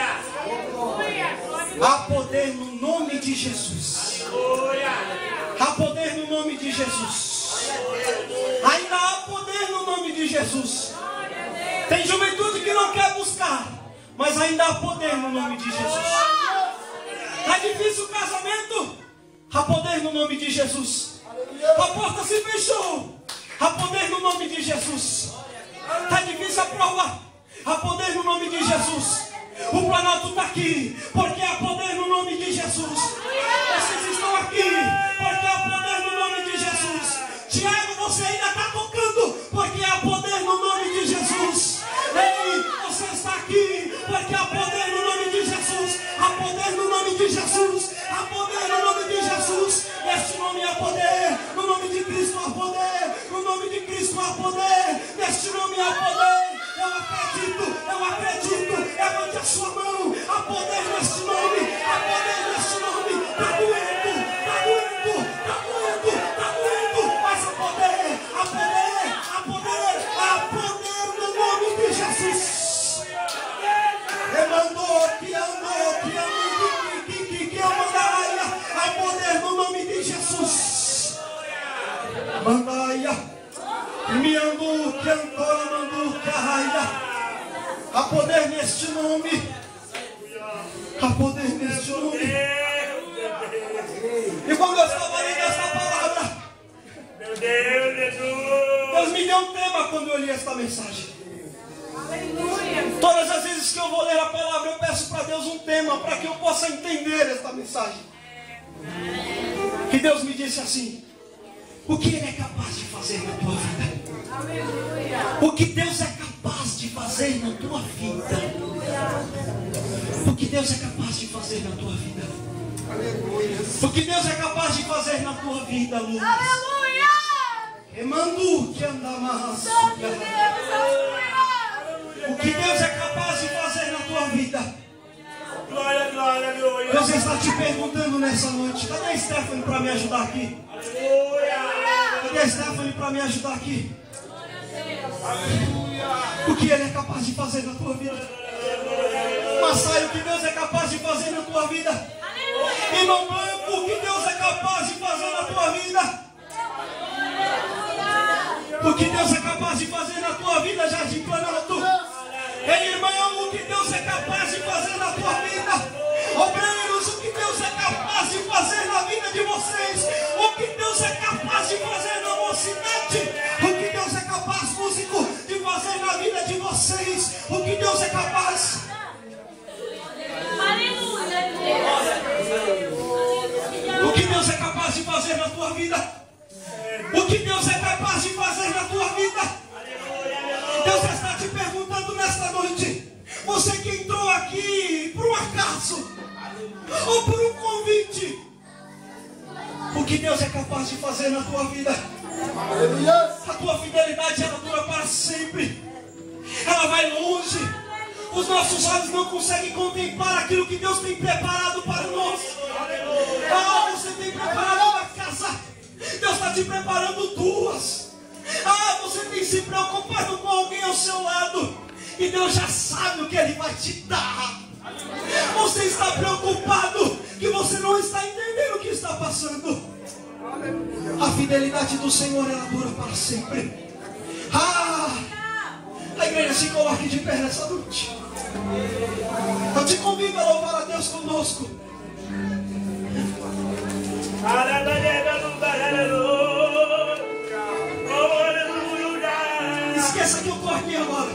Há poder no nome de Jesus. Há poder no nome de Jesus. Ainda há poder no nome de Jesus. Tem juventude que não quer buscar, mas ainda há poder no nome de Jesus. Está difícil o casamento? Há poder no nome de Jesus. A porta se fechou. Há poder no nome de Jesus. Está difícil a prova? Há poder no nome de Jesus. O Planalto está aqui porque há poder no nome de Jesus. Vocês estão aqui porque há poder no nome de Jesus. Tiago, você ainda está tocando porque há poder no nome de Jesus. Ei, você está aqui porque há poder no nome de Jesus. Há poder no nome de Jesus. Há poder no nome de Jesus. Neste nome há poder. No nome de Cristo há poder. No nome de Cristo há poder. Neste nome há poder. Eu acredito. Levante a sua mão. Há poder neste nome. Há poder neste nome. Está doendo. Mas há poder no nome de Jesus. Mandou, que amou, que amandaia. Há poder no nome de Jesus. Mandaia. Miandu, que andou, mandu, carraia. Há poder neste nome. Há poder neste nome. E quando eu estava lendo essa palavra, Meu Deus, Jesus. Deus me deu um tema quando eu li esta mensagem. Aleluia. Todas as vezes que eu vou ler a palavra, eu peço para Deus um tema para que eu possa entender esta mensagem. Que Deus me disse assim: o que Ele é capaz de fazer na tua vida? Aleluia. O que Deus é capaz de fazer na tua vida? O que Deus é capaz de fazer na tua vida? O que Deus é capaz de fazer na tua vida, Lucas? Aleluia. Emandu que anda mais. Santo Deus, aleluia. O que Deus é capaz de fazer na tua vida? Glória, glória, glória. Deus está te perguntando nessa noite. Cadê a Stephanie para me ajudar aqui? Aleluia. Cadê a Stephanie para me ajudar aqui? O que Ele é capaz de fazer na tua vida? Massai, o que Deus é capaz de fazer na tua vida? Irmão Blanco, o que Deus é capaz de fazer na tua vida? O que Deus é capaz de fazer na tua vida, Jardim Planalto? Ei, irmão, o que Deus é capaz de fazer na tua vida? Obreiros, o que Deus é capaz de fazer na vida de vocês? O que Deus é capaz de fazer na mocidade? O que Deus é capaz, músico, de fazer na vida de vocês? O que Deus é capaz? O que Deus é capaz de fazer na tua vida? O que Deus é capaz de fazer na tua vida? Deus está te perguntando nesta noite. Você que entrou aqui por um acaso ou por um convite, o que Deus é capaz de fazer na tua vida? A tua fidelidade, ela dura para sempre. Ela vai longe. Os nossos olhos não conseguem contemplar aquilo que Deus tem preparado para nós. Ah, você tem preparado uma casa. Deus está te preparando duas. Ah, você tem se preocupado com alguém ao seu lado. E Deus já sabe o que Ele vai te dar. Você está preocupado que você não está entendendo o que está passando. A fidelidade do Senhor, ela dura para sempre. Ah, a igreja se coloque de pé nessa noite. Eu te convido a louvar a Deus conosco. Esqueça que eu estou aqui agora.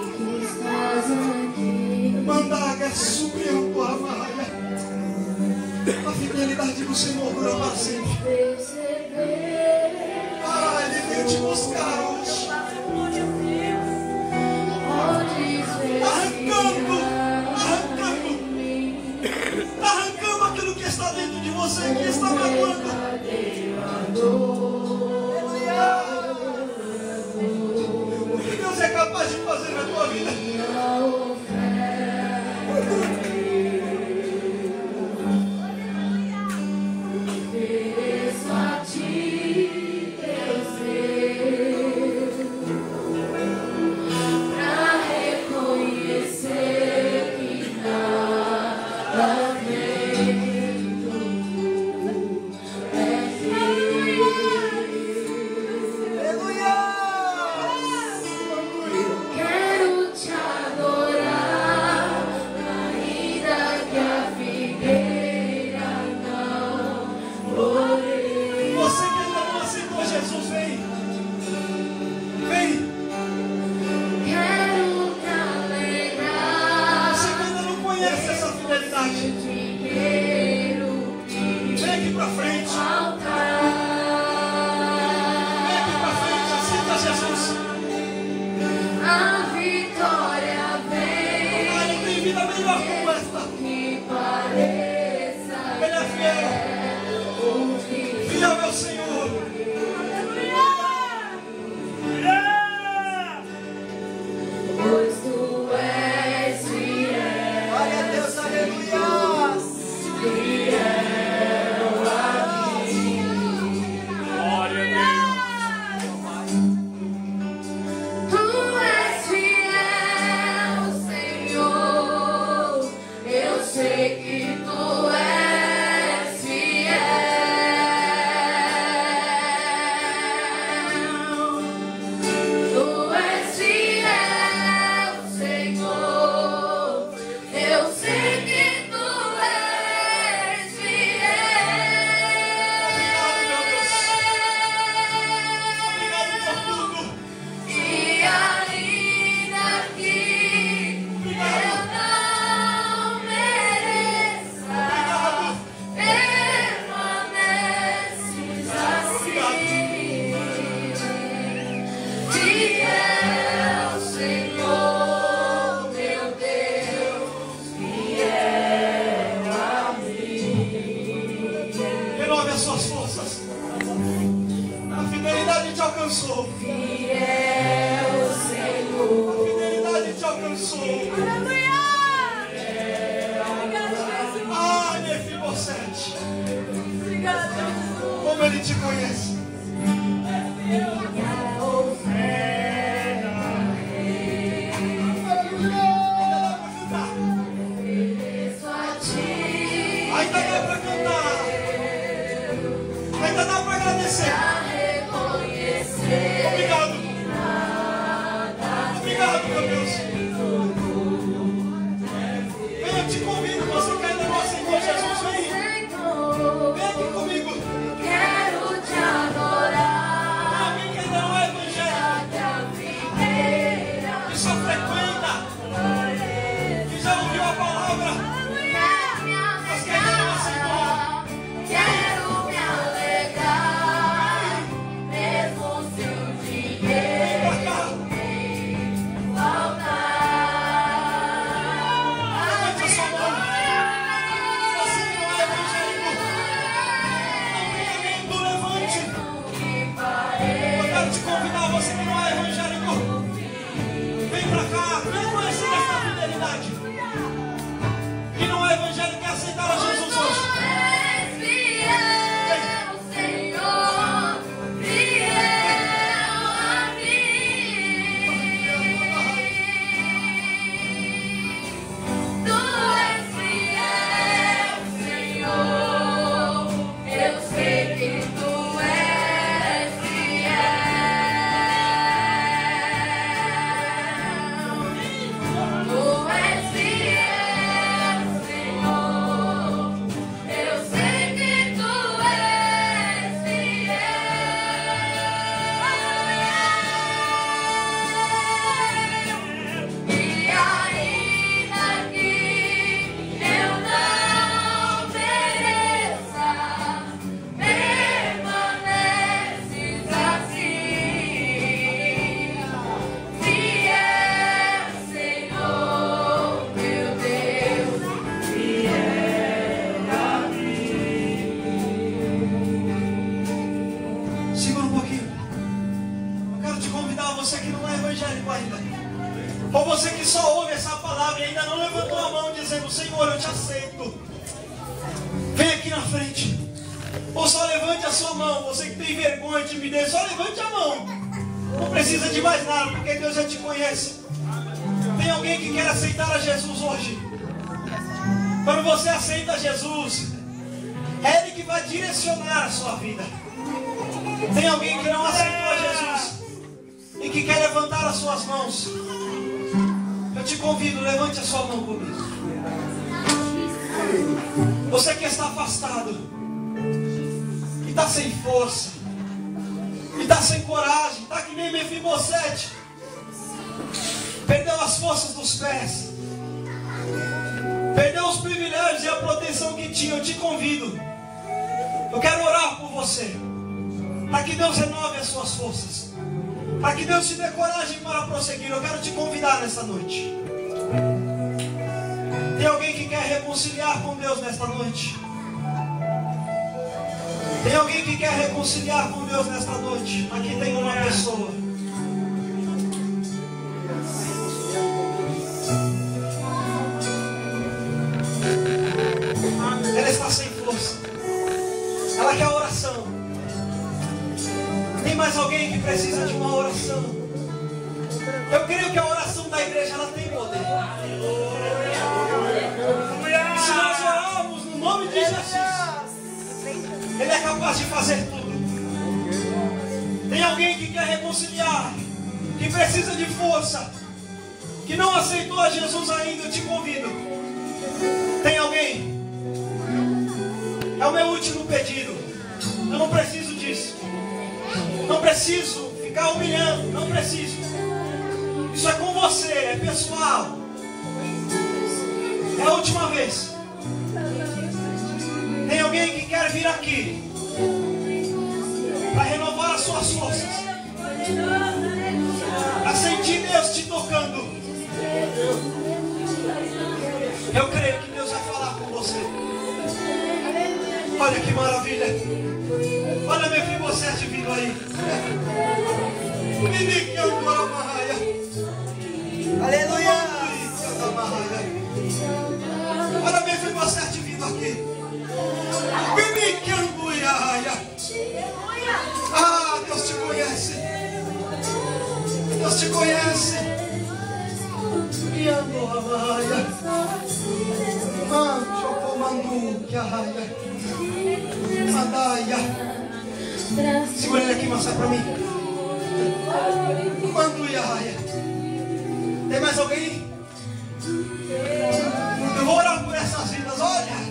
Mandaga, subiu tua maia. A fidelidade do Senhor dura para sempre. Ah, Ele veio te buscar hoje. Arrancando aquilo que está dentro de você, que está magoando. melhor como esta. Ele é fiel. Fiel, meu Senhor. Pois tu és fiel. Glória a Deus, aleluia. Fiel a mim. Glória a Tu és fiel, Senhor. Eu sei que tu és fiel. Tu és fiel, Senhor. Eu sei que tu és Obrigado, meu Deus. Obrigado por tudo. fiel. E ainda que eu não mereça, permaneces assim. Fiel, Senhor, meu Deus, fiel a mim. Renove as suas forças. A fidelidade te alcançou. Fiel, A Senhor. fidelidade te alcançou. Aleluia! Obrigada, Jesus. Ah, Mefibosete. Obrigada, Jesus. Como ele te conhece. Ainda dá pra cantar. Ainda dá pra agradecer. Obrigado. Obrigado, meu Deus. Eu te convido, você que ainda não aceitou Jesus, vem. Vem aqui comigo. Quero te adorar. Alguém que ainda não é evangélico, que só frequenta, que já ouviu a palavra, mas que ainda não aceitou. Quero me alegrar, mesmo se o Vem dinheiro pra cá. faltar. Levante a sua mão. Você que não é evangélico, não tenha medo, levante. Eu quero te convidar, você que não é evangélico, vem pra cá, vem conhecer essa fidelidade. Que não é evangélico, quer aceitar a Jesus hoje. Ou você que só ouve essa palavra e ainda não levantou a mão dizendo: Senhor, eu te aceito. Vem aqui na frente. Ou só levante a sua mão. Você que tem vergonha, timidez, só levante a mão. Não precisa de mais nada, porque Deus já te conhece. Tem alguém que quer aceitar a Jesus hoje? Quando você aceita Jesus, é Ele que vai direcionar a sua vida. Tem alguém que não aceitou a Jesus e que quer levantar as suas mãos? Eu te convido, levante a sua mão comigo. Você que está afastado, que está sem força, que está sem coragem, está que nem Mefibosete, perdeu as forças dos pés, perdeu os privilégios e a proteção que tinha. Eu te convido, eu quero orar por você, para que Deus renove as suas forças, para que Deus te dê coragem para prosseguir. Eu quero te convidar nessa noite. Tem alguém que quer reconciliar com Deus nesta noite? Tem alguém que quer reconciliar com Deus nesta noite? Aqui tem uma pessoa. Ela está sem força. Ela quer oração. Tem mais alguém que precisa de uma oração? Eu creio que a oração da igreja ela tem poder. E se nós orarmos no nome de Jesus, Ele é capaz de fazer tudo. Tem alguém que quer reconciliar, que precisa de força, que não aceitou a Jesus ainda? Eu te convido. Tem alguém? É o meu último pedido. Eu não preciso disso. Não preciso ficar humilhando. Não preciso. Isso é com você, é pessoal. É a última vez. Tem alguém que quer vir aqui para renovar as suas forças, para sentir Deus te tocando. Eu creio que Deus vai falar com você. Olha que maravilha. Olha meu filho, você vindo aí. Aleluia. Olha meu filho, você vindo aqui. Ah, Deus te conhece. Deus te conhece. Segura ele aqui, mostra pra mim. Tem mais alguém? Eu vou orar por essas vidas, olha.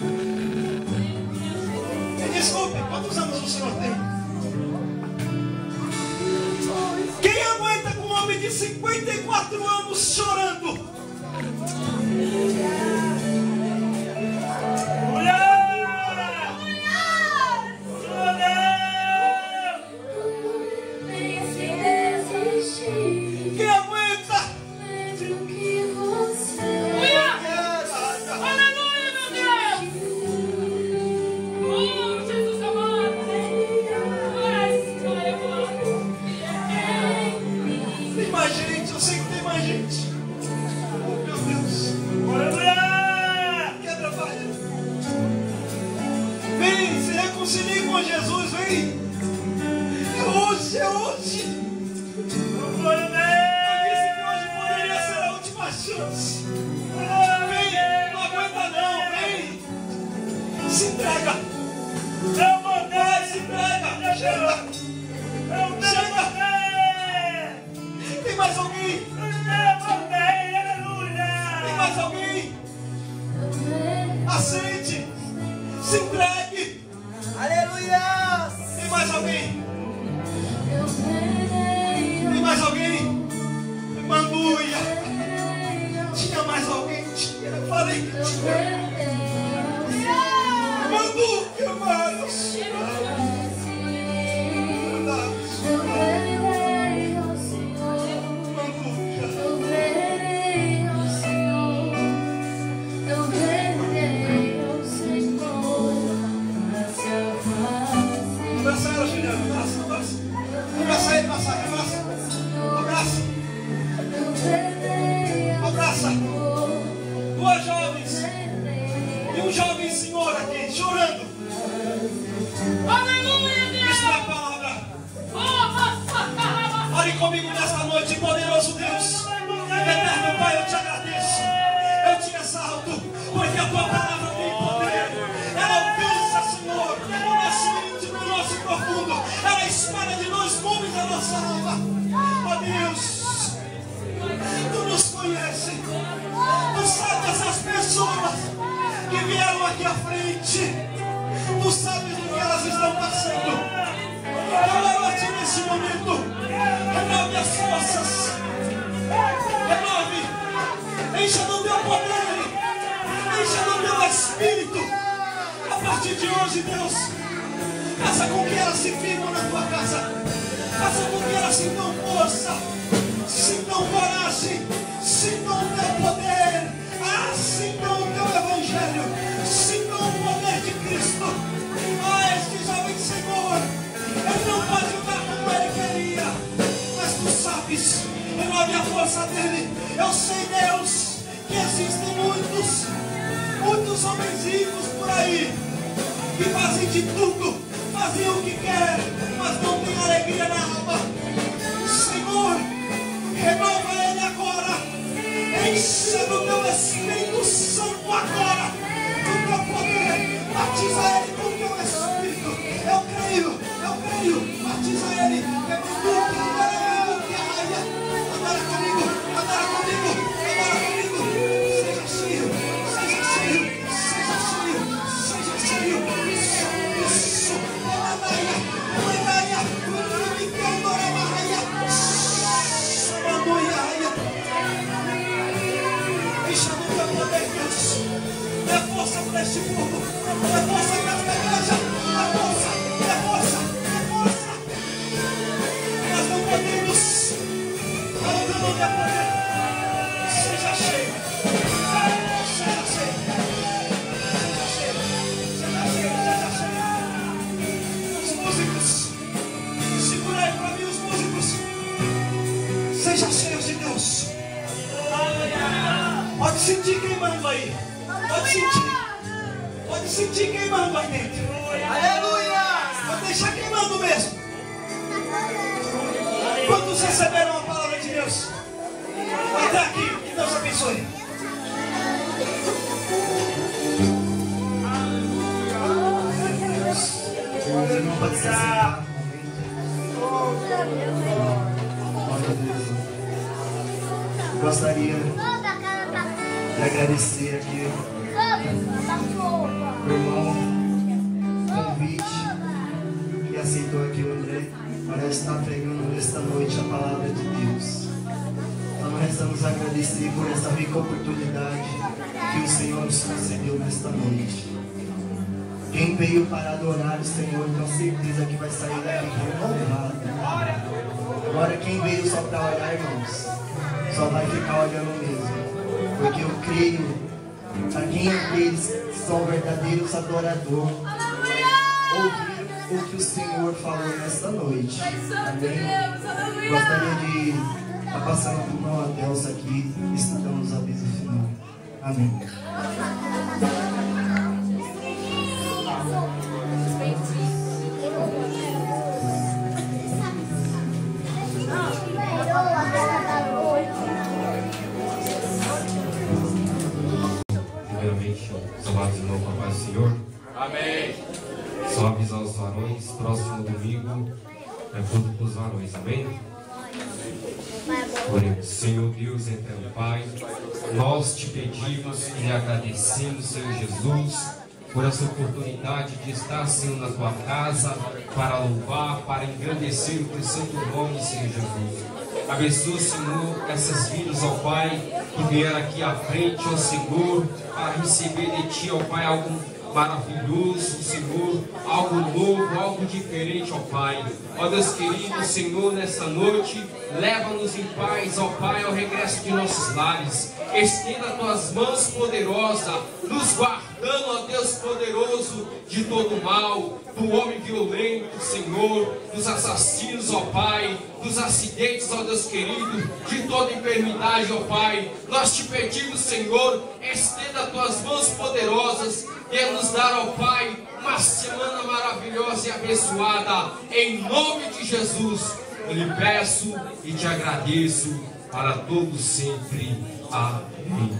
Me desculpe, quantos anos o senhor tem? Quem aguenta com um homem de 54 anos chorando? Sintam coragem, sintam o teu poder, sintam prove a força dele. Eu sei, Deus, que existem muitos homenzinhos por aí que fazem de tudo, fazem o que querem, mas não tem alegria na alma. Senhor, renova ele agora, encha do teu Espírito Santo agora, do teu poder, batiza ele com o teu Espírito. Eu creio, batiza ele, agora comigo, seja cheio, isso, encha do teu poder, Deus. Dê força para este povo, dê força para esta igreja, dê força. Nós não podemos, falando no teu poder, seja cheio. Os músicos, segura aí para mim os músicos. Seja cheios de Deus. Pode sentir queimando aí. Pode sentir queimando aí dentro. Aleluia! Pode deixar queimando mesmo. Quantos receberam a palavra de Deus? Até aqui, que Deus abençoe. O irmão pode se sentar um momento. Gostaria de agradecer aqui o irmão convite que aceitou aqui o André para estar pregando nesta noite a palavra de Deus. Então nós estamos a agradecer por essa rica oportunidade que o Senhor nos concedeu nesta noite. Quem veio para adorar o Senhor, com certeza que vai sair daqui renovado. Agora quem veio só para olhar, irmãos, só vai ficar olhando mesmo. Porque eu creio, a quem eles são verdadeiros adoradores, ouvir o que o Senhor falou nesta noite. Amém? Gostaria de estar passando por uma Adelsa aqui, estudando os avisos final. Amém. Primeiramente, salvados de novo a paz do Senhor. Amém. Só avisar os varões, próximo domingo é culto para os varões, amém? Oremos. Senhor Deus eterno Pai, nós te pedimos e agradecemos, Senhor Jesus, por essa oportunidade de estar, Senhor, na tua casa, para louvar, para engrandecer o teu santo nome, Senhor Jesus. Abençoa, Senhor, essas vidas, ó Pai, que vieram aqui à frente, ó Senhor, para receber de Ti, ó Pai, algo maravilhoso, Senhor, algo novo, algo diferente, ó Pai. Ó Deus querido, Senhor, nessa noite, leva-nos em paz, ó Pai, ao regresso de nossos lares. Estenda Tuas mãos poderosas, nos guardando, ó Deus poderoso, de todo mal, do homem violento, Senhor, dos assassinos, ó Pai, dos acidentes, ó Deus querido, de toda enfermidade, ó Pai. Nós te pedimos, Senhor, estenda Tuas mãos poderosas e nos dar, ó Pai, uma semana maravilhosa e abençoada, em nome de Jesus. Eu lhe peço e te agradeço para todos sempre. Amém.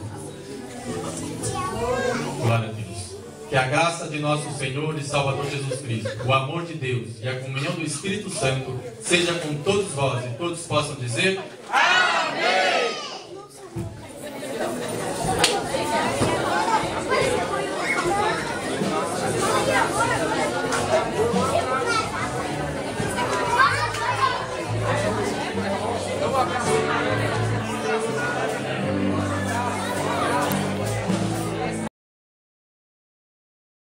Glória a Deus. Que a graça de nosso Senhor e Salvador Jesus Cristo, o amor de Deus e a comunhão do Espírito Santo seja com todos vós e todos possam dizer amém.